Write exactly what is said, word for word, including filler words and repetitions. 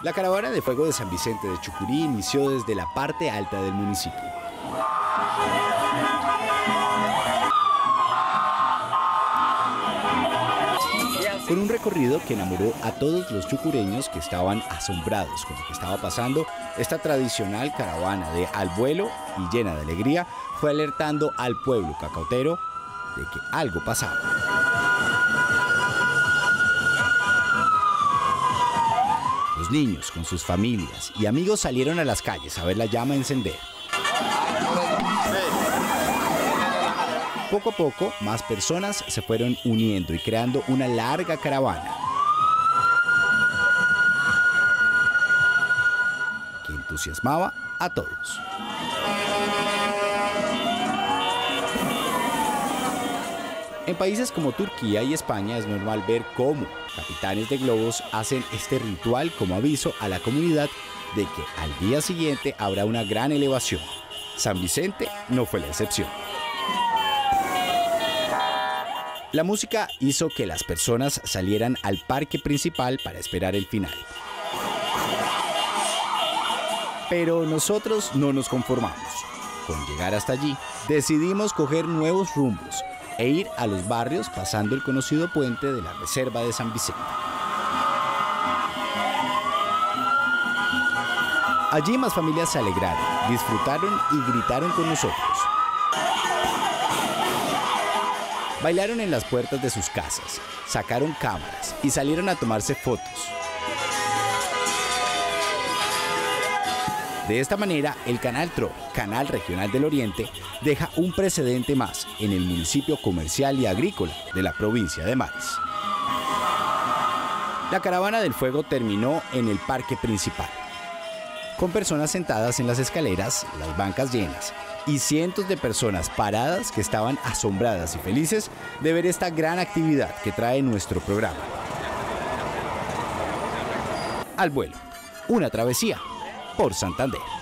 La caravana de fuego de San Vicente de Chucurí inició desde la parte alta del municipio. Con un recorrido que enamoró a todos los chucureños que estaban asombrados con lo que estaba pasando, esta tradicional caravana de al vuelo y llena de alegría fue alertando al pueblo cacautero de que algo pasaba. Los niños con sus familias y amigos salieron a las calles a ver la llama encender. Poco a poco, más personas se fueron uniendo y creando una larga caravana que entusiasmaba a todos. En países como Turquía y España es normal ver cómo capitanes de globos hacen este ritual como aviso a la comunidad de que al día siguiente habrá una gran elevación. San Vicente no fue la excepción. La música hizo que las personas salieran al parque principal para esperar el final. Pero nosotros no nos conformamos. Con llegar hasta allí, decidimos coger nuevos rumbos e ir a los barrios pasando el conocido puente de la Reserva de San Vicente. Allí más familias se alegraron, disfrutaron y gritaron con nosotros. Bailaron en las puertas de sus casas, sacaron cámaras y salieron a tomarse fotos. De esta manera, el Canal Tro, Canal Regional del Oriente, deja un precedente más en el municipio comercial y agrícola de la provincia de Mares. La caravana del fuego terminó en el parque principal, con personas sentadas en las escaleras, las bancas llenas, y cientos de personas paradas que estaban asombradas y felices de ver esta gran actividad que trae nuestro programa. Al vuelo, una travesía por Santander.